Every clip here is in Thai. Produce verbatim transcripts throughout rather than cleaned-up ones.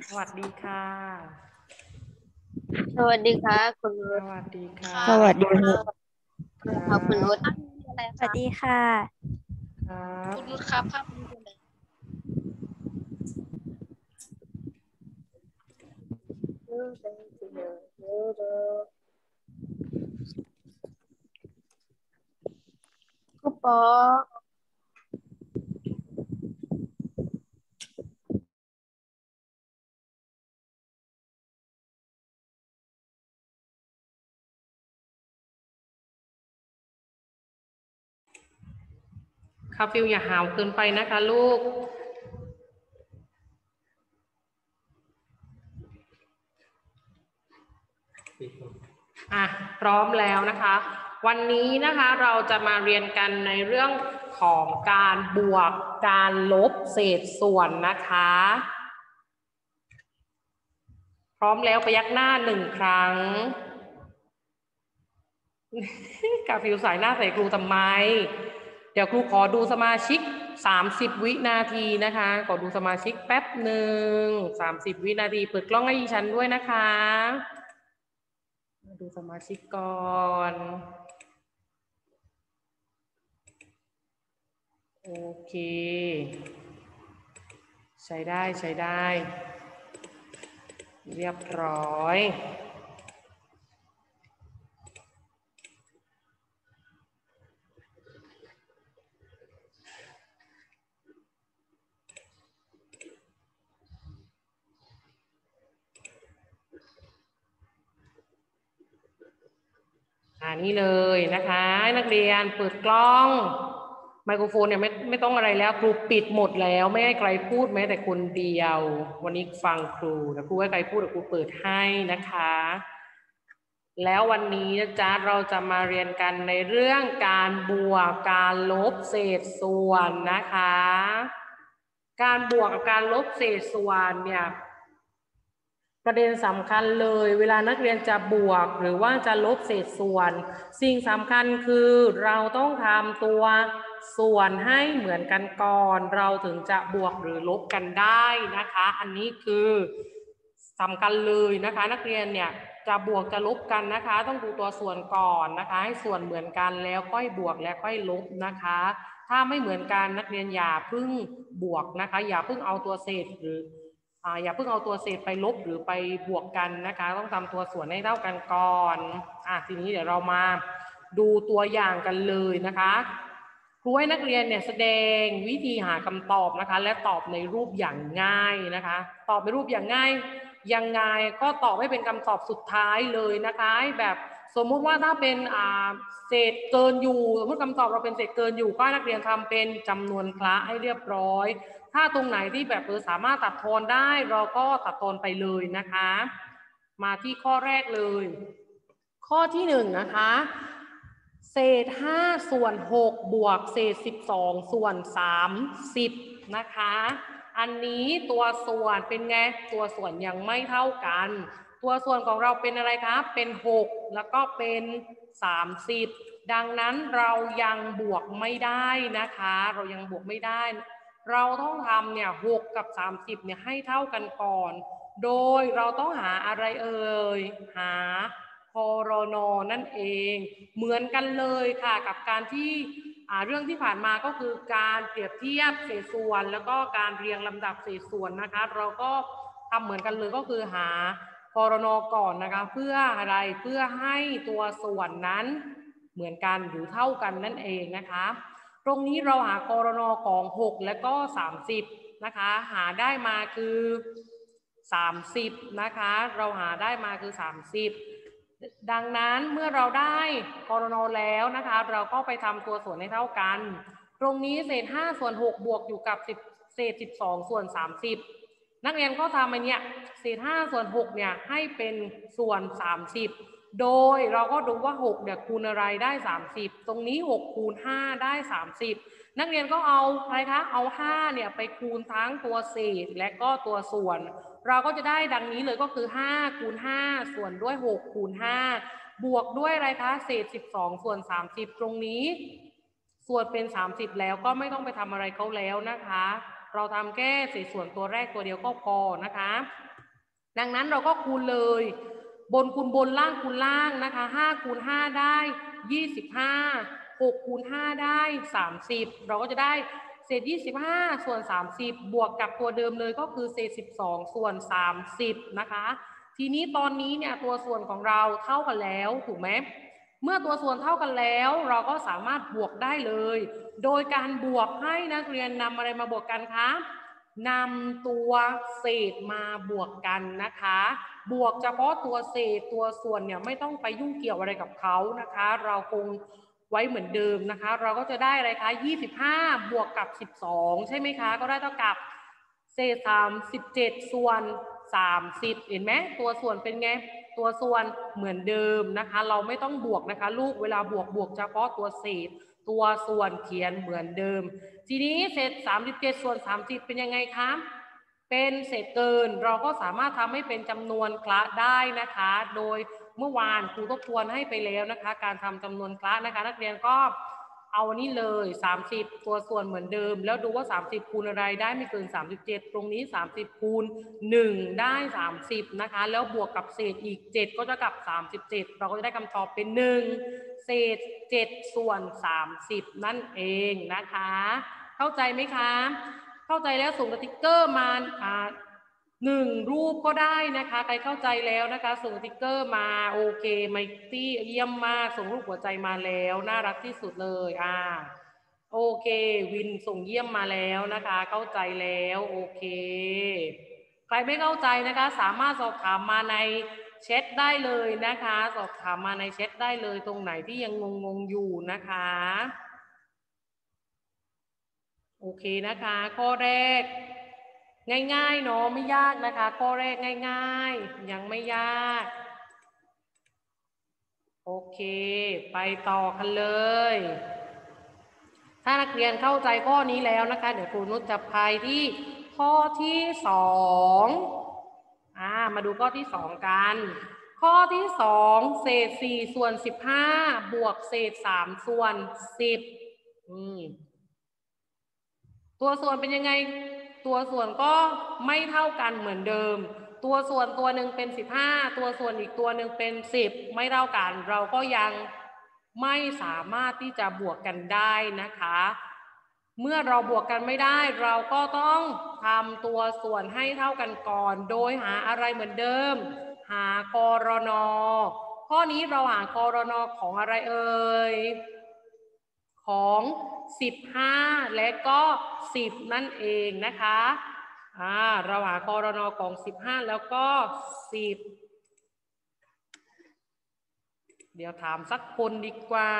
สวัสดีค่ะสวัสดีค่ะคุณสนุชวัสดีค่ะสวัสดีครับครัค่ะคุณนุชบอะไรสวัสคะดีค่ะครับคุณนุชครับภาพนี้เป็นอะไรคุณปอคาฟิลอย่าหาวเกินไปนะคะลูกอ่ะพร้อมแล้วนะคะ วันนี้นะคะเราจะมาเรียนกันในเรื่องของการบวกการลบเศษส่วนนะคะ พร้อมแล้วพยักหน้าหนึ่งครั้ง กาฟิลสายหน้าใส่ครูทำไม เดี๋ยวครูขอดูสมาชิกสามสิบวินาทีนะคะขอดูสมาชิกแป๊บหนึ่งสามสิบวินาทีเปิดกล้องให้ดิฉันด้วยนะคะมาดูสมาชิกก่อนโอเคใช้ได้ใช้ได้เรียบร้อยอ่านี่เลยนะคะนักเรียนเปิดกล้องไมโครโฟนเนี่ยไม่ไม่ต้องอะไรแล้วครูปิดหมดแล้วไม่ให้ใครพูดแม้แต่คนเดียววันนี้ฟังครูแต่ครูให้ใครพูดแต่ครูเปิดให้นะคะแล้ววันนี้นะจ๊ะเราจะมาเรียนกันในเรื่องการบวกการลบเศษส่วนนะคะการบวกกับการลบเศษส่วนเนี่ยประเด็นสำคัญเลยเวลานักเรียนจะบวกหรือว่าจะลบเศษส่วนสิ่งสำคัญคือเราต้องทำตัวส่วนให้เหมือนกันก่อนเราถึงจะบวกหรือลบกันได้นะคะอันนี้คือสำคัญเลยนะคะนักเรียนเนี่ยจะบวกจะลบกันนะคะต้องดูตัวส่วนก่อนนะคะให้ส่วนเหมือนกันแล้วค่อยบวกแล้วค่อยลบนะคะถ้าไม่เหมือนกันนักเรียนอย่าเพิ่งบวกนะคะอย่าเพิ่งเอาตัวเศษหรืออ่าอย่าเพิ่งเอาตัวเศษไปลบหรือไปบวกกันนะคะต้องทำตัวส่วนให้เท่ากันก่อนอ่ะทีนี้เดี๋ยวเรามาดูตัวอย่างกันเลยนะคะครูให้นักเรียนเนี่ยแสดงวิธีหาคำตอบนะคะและตอบในรูปอย่างง่ายนะคะตอบในรูปอย่างง่ายยังไงก็ตอบให้เป็นคำตอบสุดท้ายเลยนะคะแบบสมมุติว่าถ้าเป็นอ่าเศษเกินอยู่สมมติคำตอบเราเป็นเศษเกินอยู่ก็ให้นักเรียนทำเป็นจำนวนคละให้เรียบร้อยถ้าตรงไหนที่แบบเออสามารถตัดทอนได้เราก็ตัดทอนไปเลยนะคะมาที่ข้อแรกเลยข้อที่หนึ่งนะคะเศษห้าส่วนหกบวกเศษสิบสองส่วนสามสิบนะคะอันนี้ตัวส่วนเป็นไงตัวส่วนยังไม่เท่ากันตัวส่วนของเราเป็นอะไรครับเป็นหกแล้วก็เป็นสามสิบดังนั้นเรายังบวกไม่ได้นะคะเรายังบวกไม่ได้เราต้องทำเนี่ยหกกับสามสิบเนี่ยให้เท่ากันก่อนโดยเราต้องหาอะไรเอ่ยหาพรนนั่นเองเหมือนกันเลยค่ะกับการที่เรื่องที่ผ่านมาก็คือการเปรียบเทียบเศษส่วนแล้วก็การเรียงลำดับเศษส่วนนะคะเราก็ทำเหมือนกันเลยก็คือหาพรนก่อนนะคะเพื่ออะไรเพื่อให้ตัวส่วนนั้นเหมือนกันหรือเท่ากันนั่นเองนะคะตรงนี้เราหาพรนของหกและก็สามสิบนะคะหาได้มาคือสามสิบนะคะเราหาได้มาคือสามสิบดังนั้นเมื่อเราได้พรนแล้วนะคะเราก็ไปทำตัวส่วนให้เท่ากันตรงนี้เศษห้าส่วนหกบวกอยู่กับเศษสิบสองส่วนสามสิบนักเรียนก็ทำอันเนี้ยเศษห้าส่วนหกเนี่ยให้เป็นส่วนสามสิบโดยเราก็ดูว่าหกเนี่ยคูณอะไรได้สามสิบตรงนี้หกคูณห้าได้สามสิบนักเรียนก็เอาอะไรคะเอาห้าเนี่ยไปคูณทั้งตัวเศษและก็ตัวส่วนเราก็จะได้ดังนี้เลยก็คือห้าคูณห้าส่วนด้วยหกคูณห้าบวกด้วยอะไรคะเศษสิบสองส่วนสามสิบตรงนี้ส่วนเป็นสามสิบแล้วก็ไม่ต้องไปทำอะไรเขาแล้วนะคะเราทำแค่เศษส่วนตัวแรกตัวเดียวก็พอนะคะดังนั้นเราก็คูณเลยบนคูณบนล่างคูณล่างนะคะห้าคูณห้าได้ยี่สิบห้า หกคูณห้าได้สามสิบเราก็จะได้เศษยี่สิบห้าส่วนสามสิบบวกกับตัวเดิมเลยก็คือเศษสิบสองส่วนสามสิบนะคะทีนี้ตอนนี้เนี่ยตัวส่วนของเราเท่ากันแล้วถูกไหมเมื่อตัวส่วนเท่ากันแล้วเราก็สามารถบวกได้เลยโดยการบวกให้นักเรียนนำอะไรมาบวกกันคะนำตัวเศษมาบวกกันนะคะบวกเฉพาะตัวเศษตัวส่วนเนี่ยไม่ต้องไปยุ่งเกี่ยวอะไรกับเขานะคะเราคงไว้เหมือนเดิมนะคะเราก็จะได้อะไรคะยี่สิบห้าบวกกับสิบสองใช่ไหมคะก็ได้เท่ากับเศษสามสิบเจ็ดส่วนสามสิบเห็นไหมตัวส่วนเป็นไงตัวส่วนเหมือนเดิมนะคะเราไม่ต้องบวกนะคะลูกเวลาบวกบวกเฉพาะตัวเศษตัวส่วนเขียนเหมือนเดิมทีนี้เศษสามสิบเจ็ดส่วนสามสิบเป็นยังไงคะเป็นเศษเกินเราก็สามารถทำให้เป็นจำนวนคละได้นะคะโดยเมื่อวานครูทบทวนให้ไปแล้วนะคะการทำจำนวนคละนะคะนักเรียนก็เอาอันนี้เลยสามสิบตัวส่วนเหมือนเดิมแล้วดูว่าสามสิบคูณอะไรได้ไม่เกินสามสิบเจ็ดตรงนี้สามสิบคูณหนึ่งได้สามสิบนะคะแล้วบวกกับเศษอีกเจ็ดก็จะกับสามสิบเจ็ดเราก็จะได้คำตอบเป็นหนึ่งเศษเจ็ดส่วนสามสิบนั่นเองนะคะเข้าใจไหมคะเข้าใจแล้วส่งสติ๊กเกอร์มาอ่าหนึ่งรูปก็ได้นะคะใครเข้าใจแล้วนะคะส่งสติ๊กเกอร์มาโอเคไมตี้เยี่ยมมากส่งรูปหัวใจมาแล้วน่ารักที่สุดเลยอ่าโอเควินส่งเยี่ยมมาแล้วนะคะเข้าใจแล้วโอเคใครไม่เข้าใจนะคะสามารถสอบถามมาในแชทได้เลยนะคะสอบถามมาในแชทได้เลยตรงไหนที่ยังงงๆอยู่นะคะโอเคนะคะข้อแรกง่ายๆเนาะไม่ยากนะคะข้อแรกง่ายๆยังไม่ยากโอเคไปต่อกันเลยถ้านักเรียนเข้าใจข้อนี้แล้วนะคะเดี๋ยวครูนุชจะพายที่ข้อที่สองอ่ามาดูข้อที่สองกันข้อที่สองเศษสี่ส่วนสิบห้าบวกเศษสามส่วนสิบอืมตัวส่วนเป็นยังไงตัวส่วนก็ไม่เท่ากันเหมือนเดิมตัวส่วนตัวหนึ่งเป็นสิบห้าตัวส่วนอีกตัวหนึ่งเป็นสิบไม่เท่ากันเราก็ยังไม่สามารถที่จะบวกกันได้นะคะเมื่อเราบวกกันไม่ได้เราก็ต้องทำตัวส่วนให้เท่ากันก่อนโดยหาอะไรเหมือนเดิมหากรนข้อนี้เราหากรนของอะไรเอ่ยของสิบห้าและก็สิบนั่นเองนะคะอ่าเราหากรนของสิบห้าแล้วก็สิบเดี๋ยวถามสักคนดีกว่า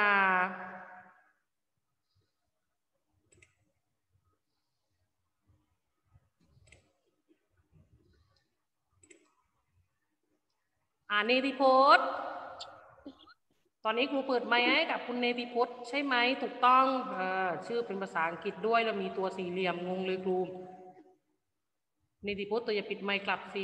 อ่าเนติพจน์ตอนนี้ครูเปิดไมค์ให้กับคุณเนติพจน์ใช่ไหมถูกต้องเออชื่อเป็นภาษาอังกฤษด้วยแล้วมีตัวสี่เหลี่ยมงงเลยครูเนติพจน์ตัวอย่าปิดไมค์กลับสิ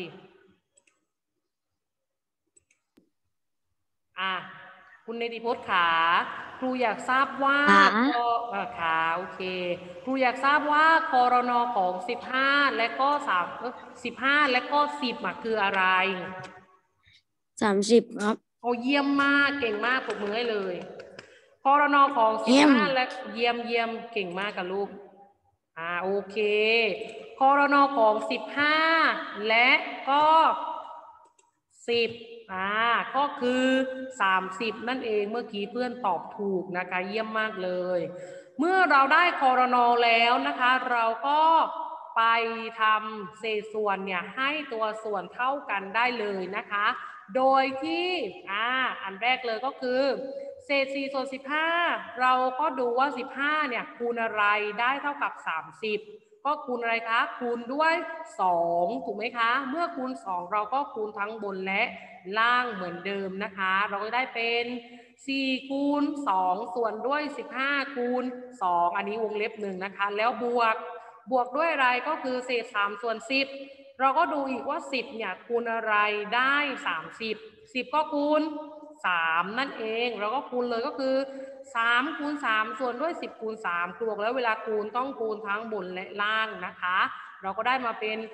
อ่ะคุณเนติพจน์ขาครูอยากทราบว่าก็ขาโอเคครูอยากทราบว่าครนของสิบห้าและก็สามสิบห้าและก็สิบคืออะไรสามสิบครับโอ้เยี่ยมมากเก่งมากปรบมือให้เลยครนของสิบห้าและเยี่ยมเยี่ยมเก่งมากกับลูกอ่าโอเคครนของสิบห้าและก็สิบอ่าก็คือสามสิบนั่นเองเมื่อกี้เพื่อนตอบถูกนะคะเยี่ยมมากเลยเมื่อเราได้ครนแล้วนะคะเราก็ไปทำเศษส่วนเนี่ยให้ตัวส่วนเท่ากันได้เลยนะคะโดยที่อ่าอันแรกเลยก็คือเศษสี่ส่วนสิบห้าเราก็ดูว่าสิบห้าเนี่ยคูณอะไรได้เท่ากับสามสิบก็คูณอะไรคะคูณด้วยสองถูกไหมคะเมื่อคูณสองเราก็คูณทั้งบนและล่างเหมือนเดิมนะคะเราก็ได้เป็นสี่คูณสองส่วนด้วยสิบห้าคูณสองอันนี้วงเล็บหนึ่งนะคะแล้วบวกบวกด้วยอะไรก็คือเศษสามส่วนสิบเราก็ดูอีกว่าสิบเนี่ยคูณอะไรได้สามสิบ สิบก็คูณสามนั่นเองเราก็คูณเลยก็คือสามคูณสามส่วนด้วยสิบคูณสามครูบอกแล้วเวลาคูณต้องคูณทั้งบนและล่างนะคะเราก็ได้มาเป็น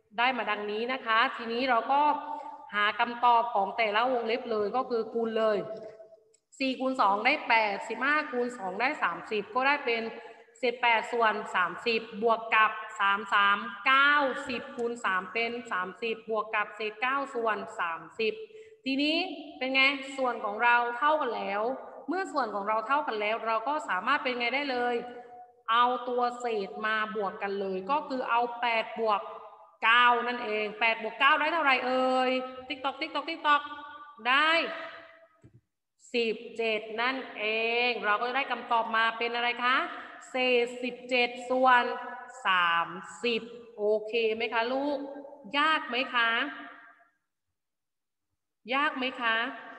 ได้มาดังนี้นะคะทีนี้เราก็หาคำตอบของแต่ละวงเล็บเลยก็คือคูณเลยสี่คูณสองได้แปด สิบห้าคูณสองได้สามสิบก็ได้เป็นสิบแปดส่วนสามสิบบวกกับสาม สาม เก้า สิบคูณสามเป็นสามสิบบวกกับเศษเก้าส่วนสามสิบทีนี้เป็นไงส่วนของเราเท่ากันแล้วเมื่อส่วนของเราเท่ากันแล้วเราก็สามารถเป็นไงได้เลยเอาตัวเศษมาบวกกันเลยก็คือเอาแปดบวกเก้านั่นเองแปดบวกเก้าได้เท่าไหร่เอ่ยติ๊กตอกติ๊กตอกติ๊กตอกได้สิบเจ็ดนั่นเองเราก็จะได้คำตอบมาเป็นอะไรคะเศษสิบเจ็ดส่วนสามสิบโอเคไหมคะลูกยากไหมคะยากไหมคะ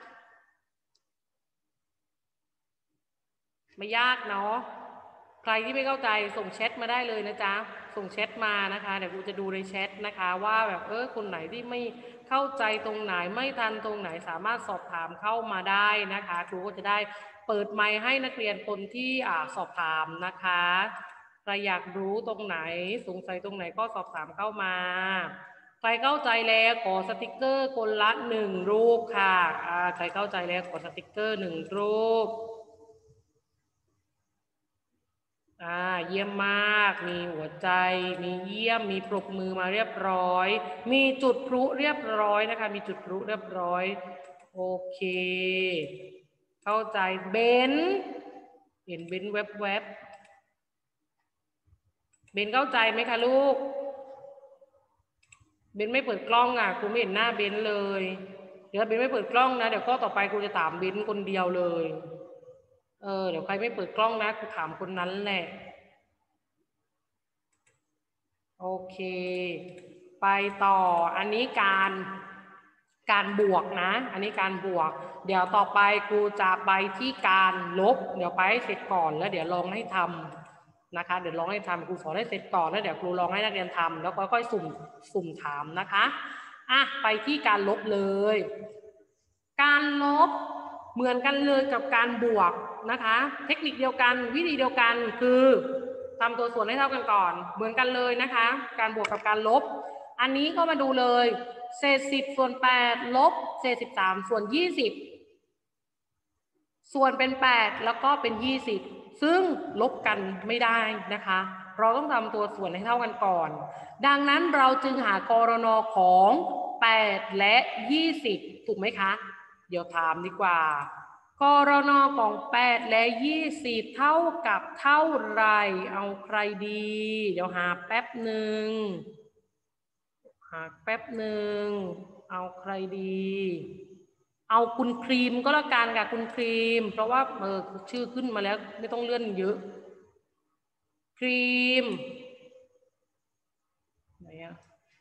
ไม่ยากเนาะใครที่ไม่เข้าใจส่งแชทมาได้เลยนะจ๊ะส่งแชทมานะคะเดี๋ยวครูจะดูในแชทนะคะว่าแบบเออคนไหนที่ไม่เข้าใจตรงไหนไม่ทันตรงไหนสามารถสอบถามเข้ามาได้นะคะครูก็จะได้เปิดไมค์ให้นักเรียนคนที่อ่าสอบถามนะคะใครอยากรู้ตรงไหนสงสัยตรงไหนก็สอบถามเข้ามาใครเข้าใจแล้วขอสติกเกอร์คนละหนึ่งรูปค่ะอ่าใครเข้าใจแล้วขอสติกเกอร์หนึ่งรูปอ่าเยี่ยมมากมีหัวใจมีเยี่ยมมีปรบมือมาเรียบร้อยมีจุดพลุเรียบร้อยนะคะมีจุดพลุเรียบร้อยโอเคเข้าใจเบนเห็นเบนแวบแวบเบนเข้าใจไหมคะลูกเบนไม่เปิดกล้องอ่ะครูไม่เห็นหน้าเบนเลยเดี๋ยวเบนไม่เปิดกล้องนะเดี๋ยวข้อต่อไปครูจะถามเบนคนเดียวเลยเออเดี๋ยวใครไม่เปิดกล้องนะครูถามคนนั้นแหละโอเคไปต่ออันนี้การการบวกนะอันนี้การบวกเดี๋ยวต่อไปครูจะไปที่การลบเดี๋ยวไปให้เสร็จก่อนแล้วเดี๋ยวลองให้ทำนะคะเดี๋ยวลองให้ทำครูสอนให้เสร็จก่อนแล้วเดี๋ยวครูลองให้นักเรียนทำแล้วค่อยๆสุ่มสุ่มถามนะคะอ่ะไปที่การลบเลยการลบเหมือนกันเลยกับการบวกนะคะเทคนิคเดียวกันวิธีเดียวกันคือทำตัวส่วนให้เท่ากันก่อนเหมือนกันเลยนะคะการบวกกับการลบอันนี้ก็มาดูเลยเศษสิบส่วนแปดลบเศษสิบสามส่วนยี่สิบส่วนเป็นแปดแล้วก็เป็นยี่สิบซึ่งลบกันไม่ได้นะคะเราต้องทำตัวส่วนให้เท่ากันก่อนดังนั้นเราจึงหากรณของแปดและยี่สิบถูกไหมคะเดี๋ยวถามดีกว่ากรณของแปดและยี่สิบเท่ากับเท่าไรเอาใครดีเดี๋ยวหาแป๊บหนึ่งหาแป๊บหนึ่งเอาใครดีเอาคุณครีมก็แล้วกันค่ะคุณครีมเพราะว่าเออชื่อขึ้นมาแล้วไม่ต้องเลื่อนเยอะครีมไหนอะ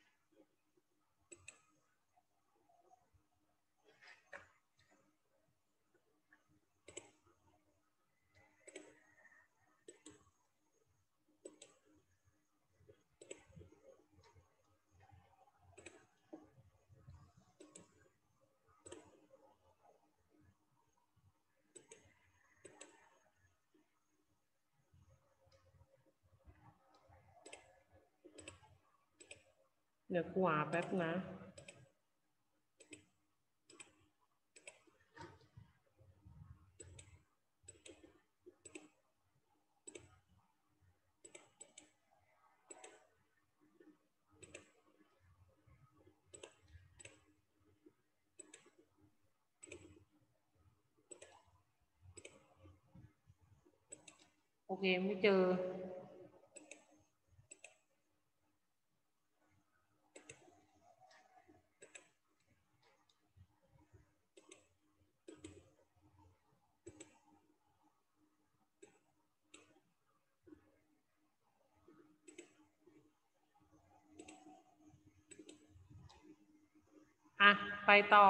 เดี๋ยวกูหาแป๊บนะโอเคไม่เจออ่ะไปต่อ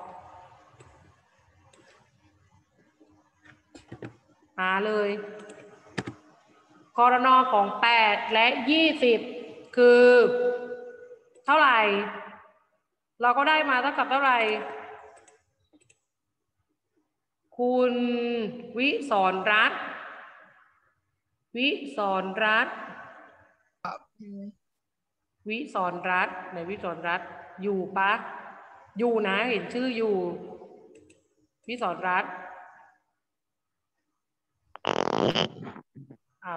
หาเลยกรณของแปดและยี่สิบคือเท่าไหร่เราก็ได้มาเท่ากับเท่าไหร่คุณวิสรรัตน์วิสรรัตน์วิสรรัตน์ไหนวิสรรัตน์อยู่ปะอยู่นะเห็นชื่ออยู่วิสรรัตน์อ่ะ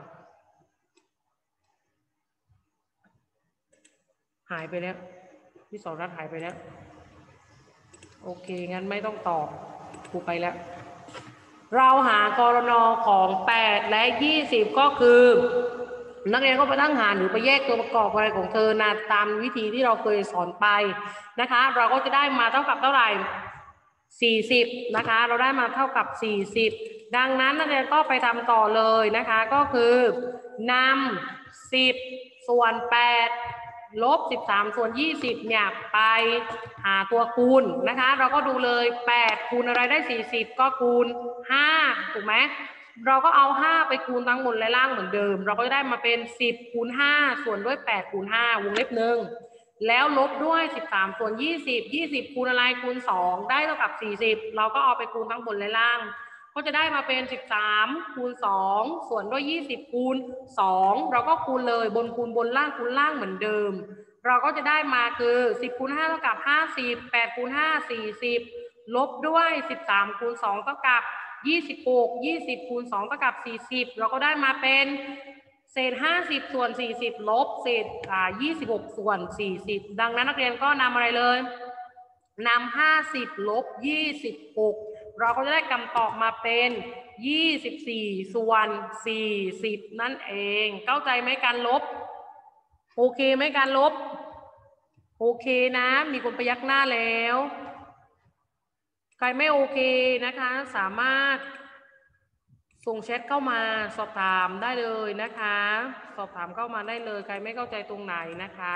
หายไปแล้ววิสรรัตน์หายไปแล้วโอเคงั้นไม่ต้องตอบกูไปแล้วเราหากรณของแปดและยี่สิบก็คือนักเรียนก็ไปตั้งหารหรือไปแยกตัวประกอบอะไรของเธอนะตามวิธีที่เราเคยสอนไปนะคะเราก็จะได้มาเท่ากับเท่าไหร่สี่สิบนะคะเราได้มาเท่ากับสี่สิบดังนั้นนักเรียนก็ไปทำต่อเลยนะคะก็คือนำสิบส่วนแปดลบสิบสามส่วนยี่สิบเนี่ยไปหาตัวคูณนะคะเราก็ดูเลยแปดคูณอะไรได้สี่สิบก็คูณห้าถูกไหมเราก็เอาห้าไปคูณทั้งบนและล่างเหมือนเดิมเราก็จะได้มาเป็นสิบคูณห้าส่วนด้วยแปดคูณห้าวงเล็บหนึ่งแล้วลบด้วยสิบสามส่วนยี่สิบ ยี่สิบคูณอะไรคูณสองได้เท่ากับสี่สิบเราก็เอาไปคูณทั้งบนและล่างก็จะได้มาเป็นสิบสามคูณสองส่วนด้วยยี่สิบคูณสองเราก็คูณเลยบนคูณบนล่างคูณล่างเหมือนเดิมเราก็จะได้มาคือสิบคูณห้าเท่ากับห้าสิบ แปดคูณห้า สี่สิบลบด้วยสิบสามคูณสองเท่ากับยี่สิบหก ยี่สิบคูณสองเท่ากับสี่สิบเราก็ได้มาเป็นเศษห้าสิบส่วนสี่สิบลบเศษอ่ายี่สิบหกส่วนสี่สิบดังนั้นนักเรียนก็นำอะไรเลยนำห้าสิบลบยี่สิบหกเราก็จะได้คำตอบมาเป็นยี่สิบสี่ส่วนสี่สิบนั่นเองเข้าใจไหมการลบโอเคไหมการลบโอเคนะมีคนพยักหน้าแล้วใครไม่โอเคนะคะสามารถส่งแชทเข้ามาสอบถามได้เลยนะคะสอบถามเข้ามาได้เลยใครไม่เข้าใจตรงไหนนะคะ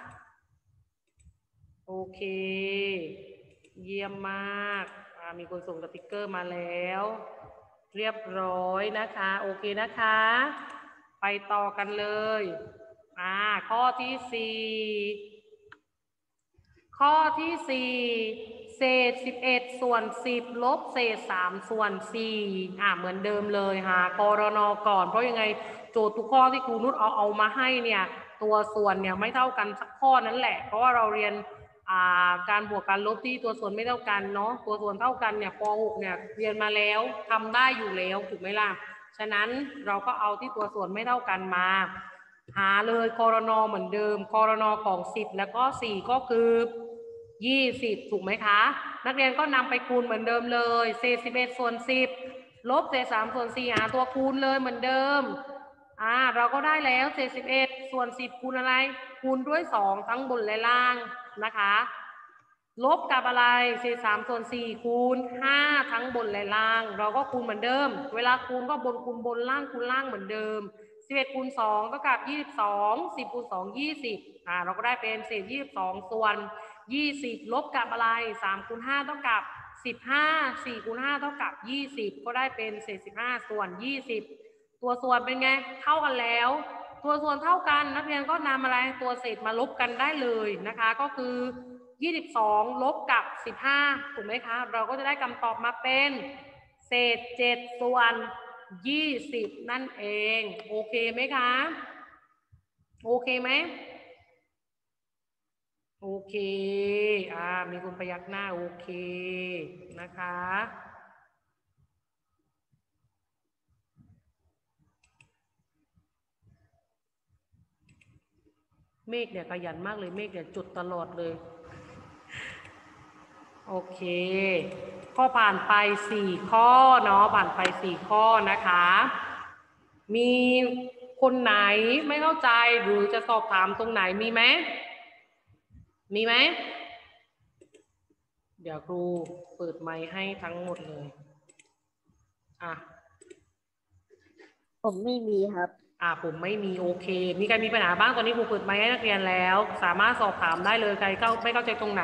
โอเคเยี่ยมมากมีคนส่งสติกเกอร์มาแล้วเรียบร้อยนะคะโอเคนะคะไปต่อกันเลยอ่าข้อที่สี่ข้อที่สี่เศษสิบเอ็ดส่วนสิบลบเศษสามส่วนสี่อ่าเหมือนเดิมเลยหากรณก่อนเพราะยังไงโจทย์ทุกข้อที่ครูนุชเอาเอามาให้เนี่ยตัวส่วนเนี่ยไม่เท่ากันสักข้อนั้นแหละเพราะว่าเราเรียนอ่าการบวกการลบที่ตัวส่วนไม่เท่ากันเนาะตัวส่วนเท่ากันเนี่ยป หกเนี่ยเรียนมาแล้วทำได้อยู่แล้วถูกไหมล่ะฉะนั้นเราก็เอาที่ตัวส่วนไม่เท่ากันมาหาเลยกรณเหมือนเดิมกรณของสิบแล้วก็สี่ก็คือยี่สิบถูกไหมคะนักเรียนก็นำไปคูณเหมือนเดิมเลยเศษสิบเอ็ดส่วนสิบลบเศษสามส่วนสี่หาตัวคูณเลยเหมือนเดิมอ่าเราก็ได้แล้วเศษสิบเอ็ดส่วนสิบคูณอะไรคูณด้วยสองทั้งบนและล่างนะคะลบกับอะไรเศษสามส่วนสี่คูณห้าทั้งบนและล่างเราก็คูณเหมือนเดิมเวลาคูณก็บนคูณบนล่างคูณล่างเหมือนเดิมสิบเอ็ดคูณสองเท่ากับยี่สิบสองสิบคูณสองยี่สิบอ่าเราก็ได้เป็นเศษยี่สิบสองส่วนยี่สิบลบกับอะไรสามคูณห้าเท่ากับสิบห้า สี่คูณห้าเท่ากับยี่สิบก็ได้เป็นเศษสิบห้าส่วนยี่สิบตัวส่วนเป็นไงเท่ากันแล้วตัวส่วนเท่ากันนักเรียนก็นำอะไรตัวเศษมาลบกันได้เลยนะคะก็คือยี่สิบสองลบกับสิบห้าถูกไหมคะเราก็จะได้คำตอบมาเป็นเศษเจ็ดส่วนยี่สิบนั่นเองโอเคไหมคะโอเคไหมโอเคอ่ามีคนพยักหน้าโอเคนะคะเมฆเนี่ยขยันมากเลยเมฆเนี่ยจุดตลอดเลยโอเคข้อผ่านไปสี่ข้อเนาะผ่านไปสี่ข้อนะคะมีคนไหนไม่เข้าใจหรือจะสอบถามตรงไหนมีไหมมีไหมเดี๋ยวครูเปิดไมค์ให้ทั้งหมดเลยอ่ะผมไม่มีครับอ่ะผมไม่มีโอเคมีใครมีปัญหาบ้างตอนนี้ครูเปิดไมค์ให้นักเรียนแล้วสามารถสอบถามได้เลยใครเข้าไม่เข้าใจตรงไหน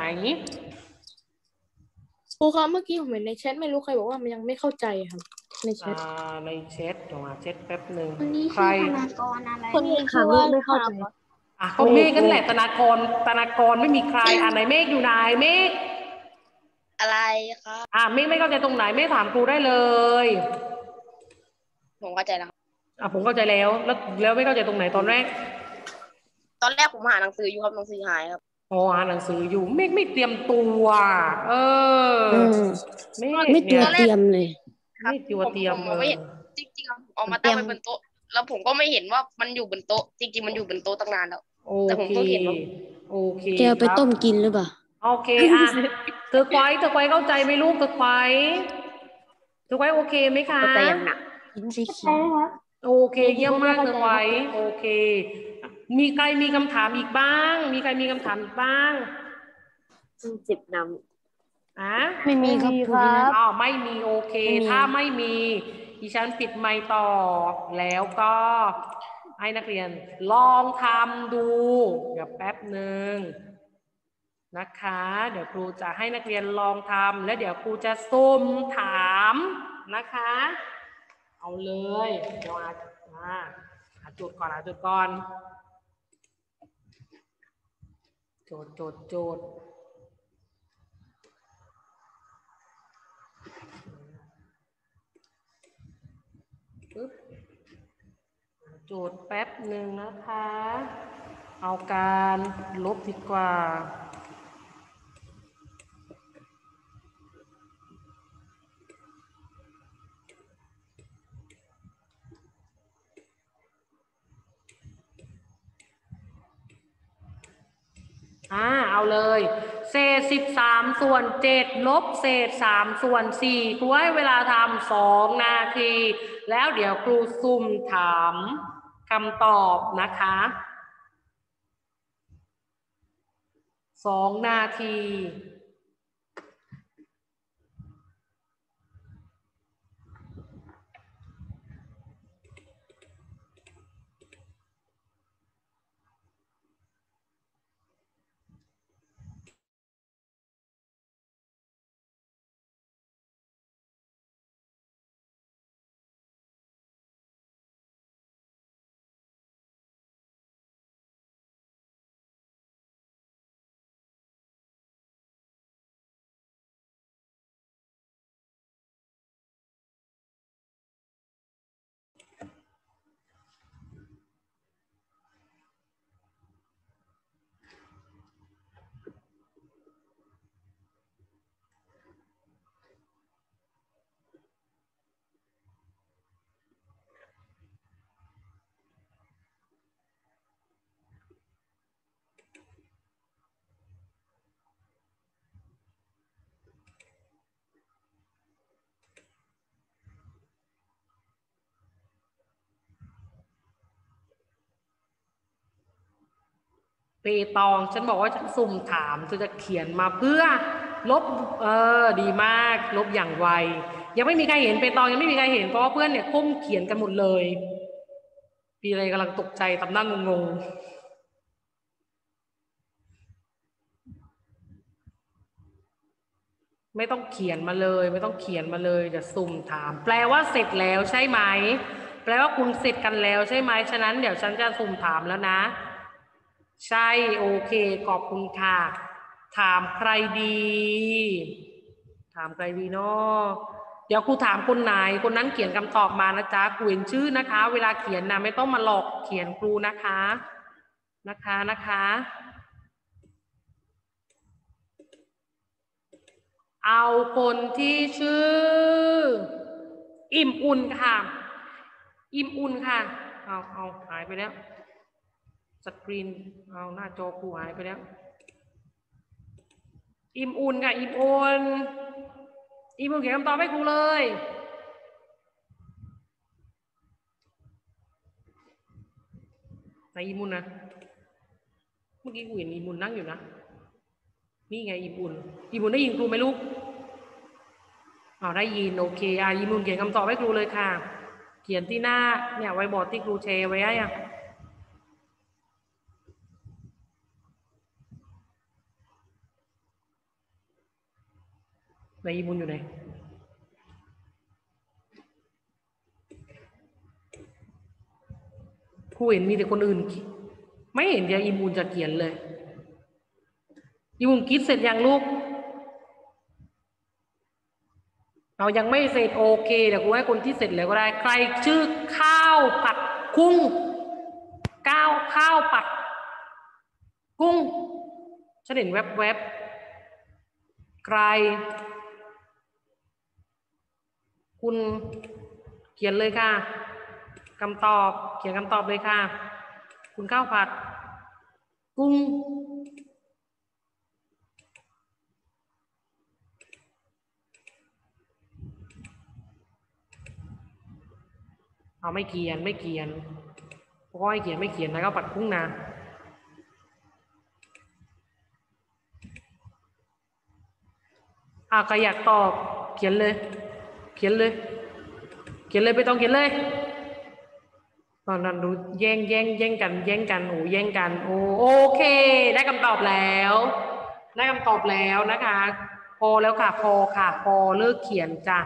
ครูครับเมื่อกี้ผมเห็นในแชทไม่รู้ใครบอกว่ามันยังไม่เข้าใจครับในแชทอ่าในแชทเดี๋ยวมาแชทแป๊บหนึ่งคนนี้ใครชื่อธนากรอะไรคนนี้ชื่อว่าไม่เข้าใจอ่ะก็เมฆนั่นแหละธนากรธนากรไม่มีใครอ่ะไหนเมฆอยู่ไหนเมฆอะไรครับอ่ะเมฆไม่เข้าใจตรงไหนเมฆถามครูได้เลยผมเข้าใจแล้วอ่ะผมเข้าใจแล้วแล้วแล้วไม่เข้าใจตรงไหนตอนแรกตอนแรกผมหาหนังสืออยู่ครับหนังสือหายครับอ๋ออ่านหนังสืออยู่ไม่ไม่เตรียมตัวเอออืมไม่ไม่ตัวเนี่ยเตรียมเลยครับไม่ตัวผมเตรียผม มเอาไม่เห็นเออจริงๆอะผมเอามาตั้งไว้บนโต๊ะแล้วผมก็ไม่เห็นว่ามันอยู่บนโต๊ะจริงๆมันอยู่บนโต๊ะตั้งนานแล้วโอแต่ผมเคเพิ่งเห็นว่าโอเคแกเอาไปครับต้มกินหรือเปล่าโอเคอ่ะเธอควายเธอควายเข้าใจไหมลูกเธอควายเธอควายโอเคไหมคะเข้าใจอย่างหนักกินสีเขียวโอเคเยี่ยมมากเธอควายโอเค มีใครมีคำถามอีกบ้าง มีใครมีคำถามอีกบ้างจิบน้อ่ะไม่มีครับครูพี่นัทอ้าวไม่มีโอเคไม่มีถ้าไม่มีดิฉันปิดไมค์ต่อ แล้วก็ให้นักเรียนลองทำดูเดี๋ยวแป๊บหนึ่งนะคะ เดี๋ยวครูจะให้นักเรียนลองทำแล้วเดี๋ยวครูจะซุ่มถามนะคะ เอาเลยเดี๋ยวอามาหาจุดก่อนหาจุดก่อนโจทย์โจทย์โจทย์ปึ๊บโจทย์แป๊บหนึ่งนะคะ เอาการลบดีกว่าอ่าเอาเลยเศษสิบสามส่วนเจ็ดลบเศษสามส่วนสี่ครูให้เวลาทำสองนาทีแล้วเดี๋ยวครูซุ่มถามคำตอบนะคะสองนาทีเปตองฉันบอกว่าฉันสุ่มถามเธอจะเขียนมาเพื่อลบเออดีมากลบอย่างไวยังไม่มีใครเห็นเปตองยังไม่มีใครเห็นเพราะว่าเพื่อนเนี่ยก้มเขียนกันหมดเลยปีอะไรกำลังตกใจทำหน้างงๆไม่ต้องเขียนมาเลยไม่ต้องเขียนมาเลยจะสุ่มถามแปลว่าเสร็จแล้วใช่ไหมแปลว่าคุณเสร็จกันแล้วใช่ไหมฉะนั้นเดี๋ยวฉันจะสุ่มถามแล้วนะใช่โอเคขอบคุณค่ะถามใครดีถามใครดีเนาะเดี๋ยวครูถามคนไหนคนนั้นเขียนคำตอบมานะจ๊ะครูเห็นชื่อนะคะเวลาเขียนนะไม่ต้องมาหลอกเขียนครูนะคะนะคะนะคะเอาคนที่ชื่ออิ่มอุ่นค่ะอิ่มอุ่นค่ะเอาเอาหายไปแล้วสกรีนเอาหน้าจอครูหายไปแล้วอิ่มอุ่นค่ะอิ่มอุ่นอิ่มอุ่นเขียนคำตอบให้ครูเลยไหนอิ่มอุ่นนะเมื่อกี้ครูเห็นอิ่มอุ่นนั่งอยู่นะนี่ไงอิ่มอุ่นอิ่มอุ่นได้ยินครูไหมลูกเอาได้ยินโอเคอ่ะอิ่มอุ่นเขียนคำตอบให้ครูเลยค่ะเขียนที่หน้าเนี่ยไว้บอร์ดที่ครูแชร์ไว้ให้อ่ะไหนอีมุนอยู่ไหนครูเห็นมีแต่คนอื่นไม่เห็นยายอีมูนจะเขียนเลยอีมูนคิดเสร็จยังลูกเรายังไม่เสร็จโอเคเดี๋ยวครูให้คนที่เสร็จแล้วก็ได้ใครชื่อข้าวผัดกุ้งก้าวข้าวผัดกุ้งฉันเห็นแวบๆใครคุณเขียนเลยค่ะคำตอบเขียนคำตอบเลยค่ะคุณข้าวผัดกุ้งเอาไม่เขียนไม่เขียนเพราะว่าให้เขียนไม่เขียนนะข้าวผัดกุ้งนะอ่าใครอยากตอบเขียนเลยเขียนเลยเขียนเลยไม่ต้องเขียนเลยตอนนั้นดูแย่งแย่งแย่งกันแย่งกันโอ้แย่งกันโอโอเคได้คำตอบแล้วได้คำตอบแล้วนะคะพอแล้วค่ะพอค่ะพอเลิกเขียนจ้ะ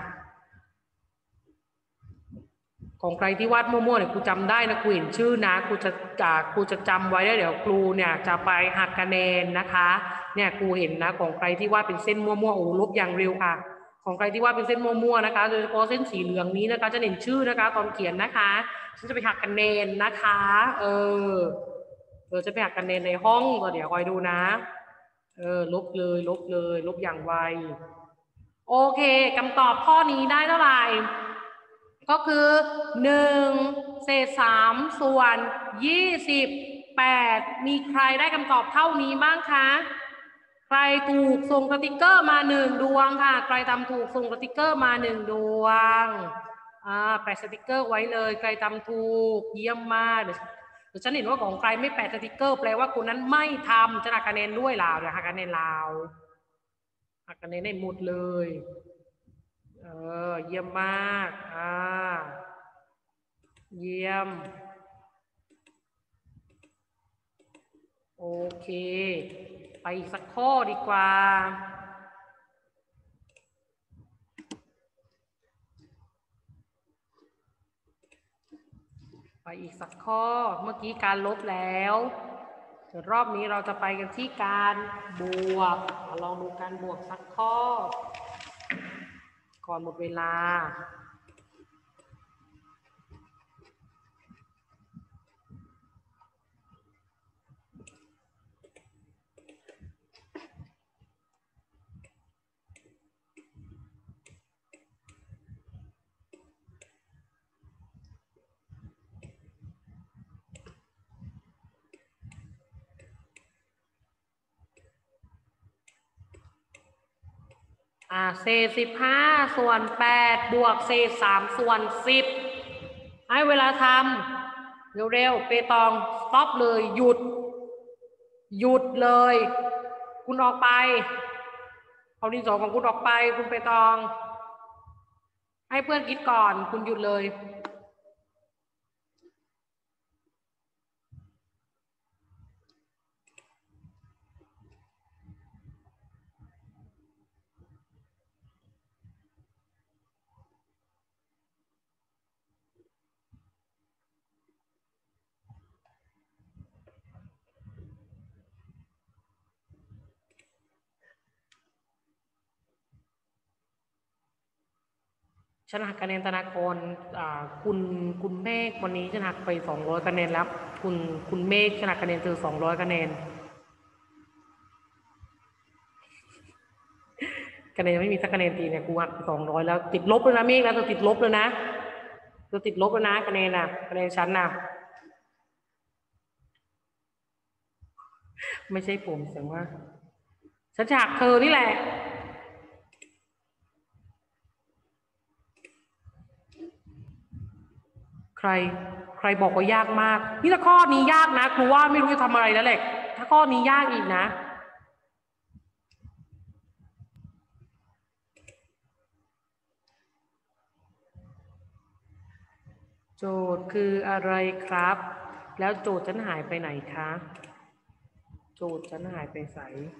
ของใครที่วาดมั่วๆเนี่ยครูจำได้นะครูเห็นชื่อนะครูจะจะครูจะจำไว้แล้วเดี๋ยวครูเนี่ยจะไปหักคะแนนนะคะเนี่ยครูเห็นนะของใครที่วาดเป็นเส้นมั่วๆโอ้ลบอย่างเร็วค่ะของใครที่วาดเป็นเส้นมั่วๆนะคะโดยเฉพาะเส้นสีเหลืองนี้นะคะจะเห็นชื่อนะคะตอนเขียนนะคะฉันจะไปหักคะแนนนะคะเออเออจะไปหักคะแนนในห้องก็เดี๋ยวคอยดูนะเออลบเลยลบเลยลบอย่างไวโอเคคำตอบข้อนี้ได้เท่าไหร่ก็คือหนึ่งเศษสามส่วนยี่สิบแปดมีใครได้คำตอบเท่านี้บ้างคะใครถูกส่งสติกเกอร์มาหนึ่งดวงค่ะใครทำถูกส่งสติกเกอร์มาหนึ่งดวงอ่าแปะสติกเกอร์ไว้เลยใครทำถูกเยี่ยมมากเดี๋ยวเดี๋ยวฉันเห็นว่าของใครไม่แปะสติกเกอร์แปลว่าคนนั้นไม่ทำจะหักคะแนนด้วยลาวเดี๋ยวหักคะแนนลาวหักคะแนนได้หมดเลยเออเยี่ยมมากอ่าเยี่ยมโอเคไปอีกสักข้อดีกว่าไปอีกสักข้อเมื่อกี้การลบแล้วเดี๋ยวรอบนี้เราจะไปกันที่การบวกลองดูการบวกสักข้อก่อนหมดเวลาอ่าเศษสิบห้าส่วนแปดบวกเศษสามส่วนสิบให้เวลาทำเร็วๆเปตองสต็อปเลยหยุดหยุดเลยคุณออกไปเอาดินสอของคุณออกไปคุณเปตองให้เพื่อนคิดก่อนคุณหยุดเลยฉันหักคะแนนธนาคารอ่าคุณคุณเมฆวันนี้ฉันหักไปสองร้อยคะแนนแล้วคุณคุณเมฆฉันหักคะแนนเธอสองร้อยคะแนนคะแนนไม่มีสักคะแนนตีเนี่ยกูหักสองร้อยแล้วติดลบเลยนะเมฆนะเธอติดลบเลยนะเธอติดลบแล้วนะคะแนนน่ะคะแนนฉันน่ะไม่ใช่ผมแสดงว่าฉันจะหักเธอนี่แหละใครใครบอกว่ายากมากนี่ถ้าข้อนี้ยากนะครูว่าไม่รู้จะทำอะไรแล้วแหละถ้าข้อนี้ยากอีกนะโจทย์คืออะไรครับแล้วโจทย์ฉันหายไปไหนคะโจทย์ฉันหายไปใส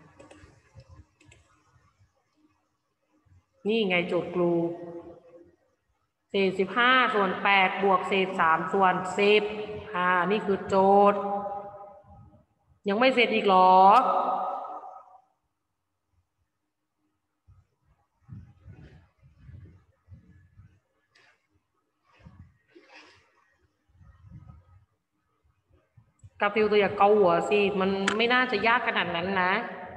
นี่ไงโจทย์ครูเศษสิบห้าส่วนแปดบวกเศษสามส่วนสิบอ่านี่คือโจทย์ยังไม่เสร็จอีกหรอกาฟิลตัวอย่าเกาหัวสิมันไม่น่าจะยากขนาดนั้นนะ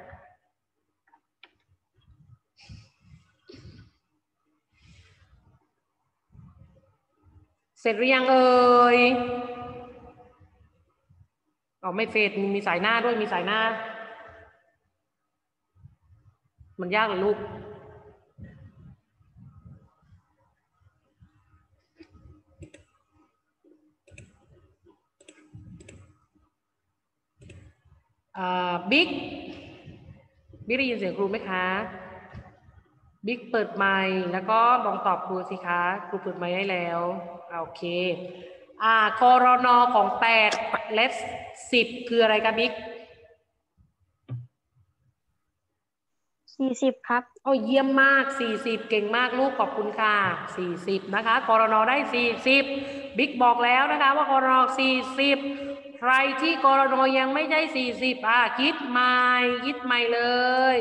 เสร็จหรือยังเอ่ยอ๋อไม่เฟดมีสายหน้าด้วยมีสายหน้ามันยากเลยลูกอ่าบิ๊กบิ๊กได้ยินเสียงครูไหมคะบิ๊กเปิดไมค์แล้วก็ลองตอบครูสิคะครูเปิดไมค์ให้แล้วโอเคอ่าคอรนอของแปดและสิบคืออะไรคะบิ๊กสี่สิบครับโอ้เยี่ยมมากสี่สิบเก่งมากลูกขอบคุณค่ะสี่สิบนะคะกรนได้สี่สิบบิ๊กบอกแล้วนะคะว่ากรนสี่สิบใครที่กรนยังไม่ใช่สี่สิบอ่ะคิดใหม่คิดใหม่เลย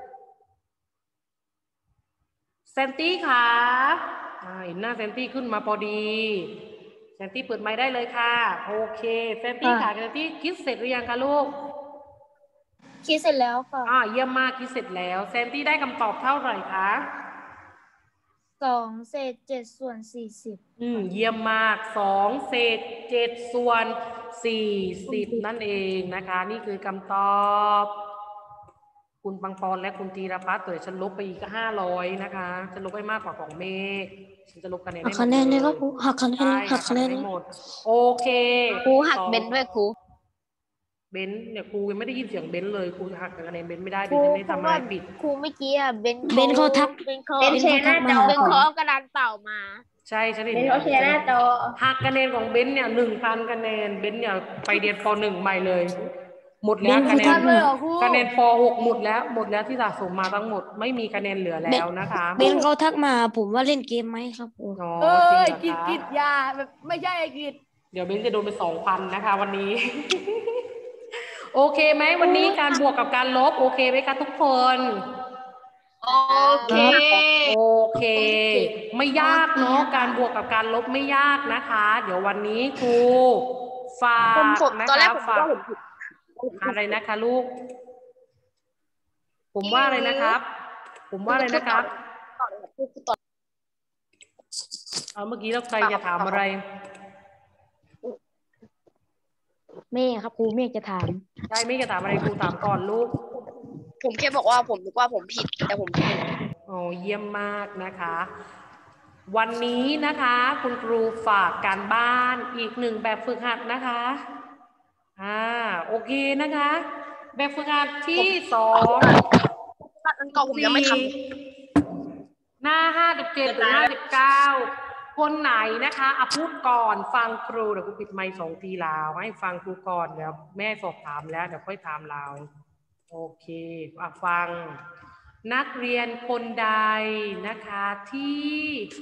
แซนตี้ค่ะอ่าเห็นหน้าแซนตี้ขึ้นมาพอดีแซนตี้เปิดไมค์ได้เลยค่ะโอเคแซนตี้ค่ะแซนตี้คิดเสร็จหรือยังคะลูกคิดเสร็จแล้วค่ะอ่าเยี่ยมมากคิดเสร็จแล้วแซนตี้ได้คำตอบเท่าไหร่คะสองเศษเจ็ดส่วนสี่สิบอืมเยี่ยมมากสองเศษเจ็ดส่วนสี่สิบนั่นเองนะคะนี่คือคำตอบคุณปังปอนและคุณธีรพัฒน์เดี๋ยวฉันลบไปอีกก็ห้าร้อยนะคะฉันลบไปมากกว่าของเมฆฉันจะลบคะแนนให้หมดหักคะแนนเลยครับครูหักคะแนนหักคะแนนให้หมดโอเคครูหักเบนด้วยครูเบนเนี่ยครูยังไม่ได้ยินเสียงเบนเลยครูหักคะแนนเบนไม่ได้ครูดิฉันไม่ทำอะไรผิดครูเมื่อกี้อ่ะเบนเบนเขาทักเบนเขาเบนเขาทักมาเบนเขาเอากระดานเปล่ามาใช่ฉันเห็นเบนเขาแชร์หน้าจอหักคะแนนของเบนเนี่ยหนึ่งพันคะแนนเบนเนี่ยไปเรียนปหนึ่งใหม่เลยหมดแล้วคะแนนคะแนนปหกหมดแล้วหมดแล้วที่สะสมมาทั้งหมดไม่มีคะแนนเหลือแล้วนะคะเบนเขาทักมาผมว่าเล่นเกมไหมครับครูอ๋อเอจริองเหรอคะกิดกิดยาแบบไม่ใช่ไอ้กิดเดี๋ยวเบนจะโดนไปสองพันนะคะวันนี้ โอเคไหมวันนี้การบวกกับการลบโอเคไหมคะทุกคนโอเคโอเคไม่ยากเนาะการบวกกับการลบไม่ยากนะคะเดี๋ยววันนี้ครูฝากนะคะฝากอะไรนะคะลูกผมว่าอะไรนะครับผมว่าอะไรนะครับเอาเมื่อกี้เราใครจะถามอะไรเมฆครับครูเมฆจะถามใช่เมฆจะถามอะไรครูถามก่อนลูกผมแค่บอกว่าผมนึกว่าผมผิดแต่ผมผิดโอ้เยี่ยมมากนะคะวันนี้นะคะคุณครูฝากการบ้านอีกหนึ่งแบบฝึกหัดนะคะอ่าโอเคนะคะแบบฝึกหัดที่สองอันเก่าผมยังไม่ทำหน้าห้าสิบเจ็ดถึงห้าสิบเก้าคนไหนนะคะอ่ะพูดก่อนฟังครูเดี๋ยวครูปิดไมค์สองทีลาวให้ฟังครูก่อนเดี๋ยวแม่สอบถามแล้วเดี๋ยวค่อยถามเราโอเคอ่ะฟังนักเรียนคนใดนะคะที่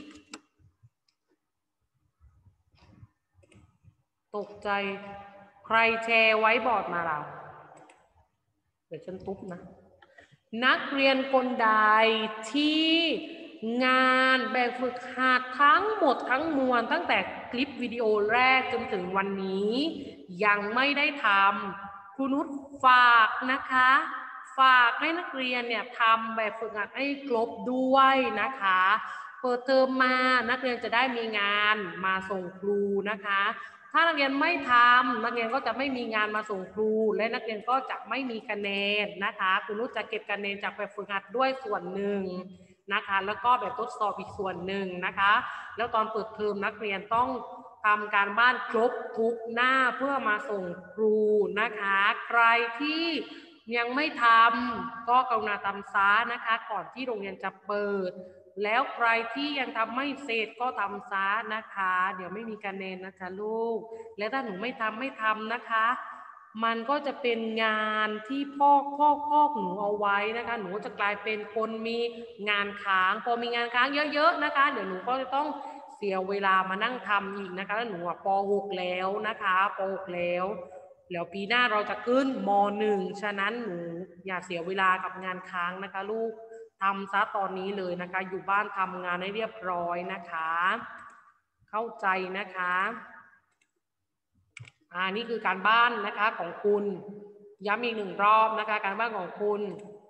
ตกใจใครแชร์ไว้บอร์ดมาเราเดี๋ยวฉันตุ๊บนะนักเรียนคนใดที่งานแบบฝึกหัดทั้งหมดทั้งมวลตั้งแต่คลิปวิดีโอแรกจนถึงวันนี้ยังไม่ได้ทำครูนุชฝากนะคะฝากให้นักเรียนเนี่ยทำแบบฝึกหัดให้ครบด้วยนะคะเปิดเทอมมานักเรียนจะได้มีงานมาส่งครูนะคะถ้านักเรียนไม่ทำนักเรียนก็จะไม่มีงานมาส่งครูและนักเรียนก็จะไม่มีคะแนนนะคะครูนุชจะเก็บคะแนนจากแบบฝึกหัดด้วยส่วนหนึ่งนะคะแล้วก็แบบทดสอบอีกส่วนหนึ่งนะคะแล้วตอนเปิดเทอมนักเรียนต้องทำการบ้านครบทุกหน้าเพื่อมาส่งครูนะคะใครที่ยังไม่ทำก็กรุณาทำซะนะคะก่อนที่โรงเรียนจะเปิดแล้วใครที่ยังทำไม่เสร็จก็ทำซะนะคะเดี๋ยวไม่มีคะแนนนะคะลูกและถ้าหนูไม่ทำไม่ทำนะคะมันก็จะเป็นงานที่พ่อพ่อพ่อหนูเอาไว้นะคะหนูจะกลายเป็นคนมีงานค้างพอมีงานค้างเยอะๆนะคะเดี๋ยวหนูก็จะต้องเสียเวลามานั่งทำอีกนะคะแล้วหนูอ่ะป.หกแล้วนะคะป.หกแล้วแล้วปีหน้าเราจะขึ้นม.หนึ่งฉะนั้นหนูอย่าเสียเวลากับงานค้างนะคะลูกทำซะตอนนี้เลยนะคะอยู่บ้านทำงานให้เรียบร้อยนะคะเข้าใจนะคะอ่านี่คือการบ้านนะคะของคุณย้ำอีกหนึ่งรอบนะคะการบ้านของคุณ